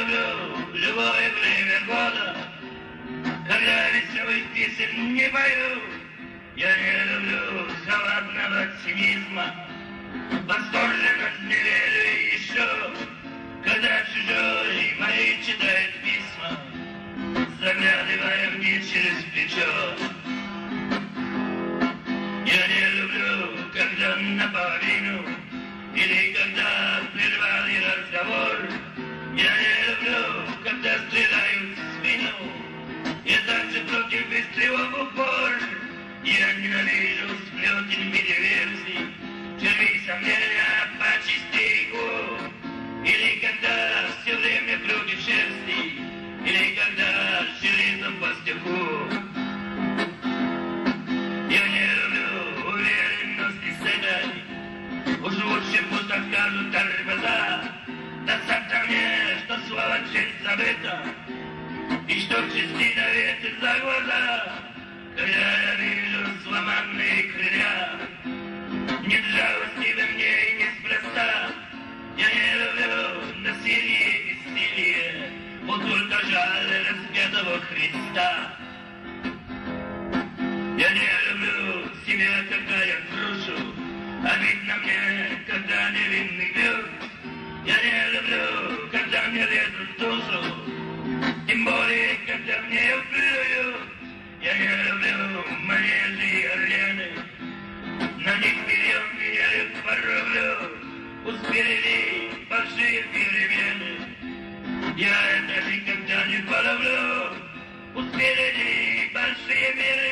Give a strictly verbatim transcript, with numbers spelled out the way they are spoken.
люблю любое время года, когда веселых песен не пою. Я не люблю халатного цинизма, восторженно верю еще, когда чужой мои читает письма, заглядывая мне через плечо. Я не люблю, когда наполовину или когда прервали разговор. Я не люблю, когда стреляют в спину, и также против выстрела в упор. Я ненавижу сплетен диверсий, черви сомнения по чистейку, или когда все время против шерсти, или когда железом по стеклу. Я не люблю уверенности с этой, уж лучше пусть скажут тормоза. Достаточно мне, что слово честь забыто, и что частина ветер за глаза. Когда я вижу сломанные крылья, нет жалости во мне и неспроста. Я не люблю насилие и бессилие, вот только жаль распятого Христа. Я не люблю себя, когда я грушу, а видно мне, когда невинный бьют. Я не люблю, когда мне лезут в душу, тем более, когда мне плюют. Я не люблю манежи и арены, на них берем меняют по рублю. Пусть впереди большие перемены, я это никогда не полюблю. Пусть впереди большие перемены.